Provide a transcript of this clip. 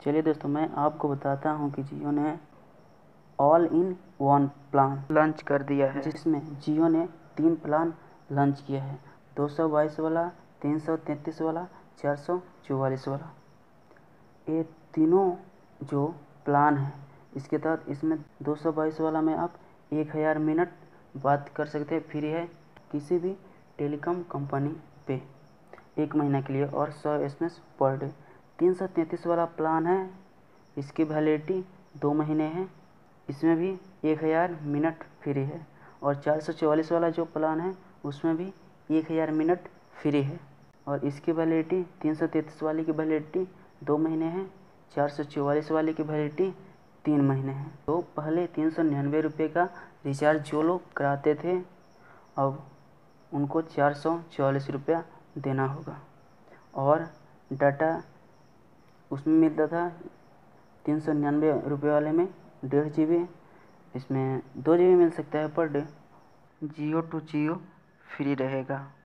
चलिए दोस्तों, मैं आपको बताता हूं कि जियो ने all in one plan launch कर दिया है, जिसमें जियो ने 3 प्लान लॉन्च किया है। 222 वाला, 333 वाला, 444 वाला। ये तीनों जो प्लान है, इसके तहत इसमें 222 वाला में आप 1000 मिनट बात कर सकते हैं, फ्री है किसी भी टेलीकॉम कंपनी पे 1 महीना के लिए, और 100 SMS पर डे। 333 वाला प्लान है, इसकी वैलिडिटी 2 महीने है, इसमें भी 1000 मिनट फ्री है। और 444 वाला जो प्लान है उसमें भी 1000 मिनट फ्री है, और इसकी वैलिडिटी 333 वाले की वैलिडिटी 2 महीने है, 444 वाले की वैलिडिटी 3 महीने है। तो पहले 399 रुपये का रिचार्ज जो लोग कराते थे, अब उनको 444 रुपया देना होगा। और डाटा उसमें मिलता था 399 रुपये वाले में 1.5 GB, इसमें 2 GB मिल सकता है पर day. Jio to Jio free रहेगा।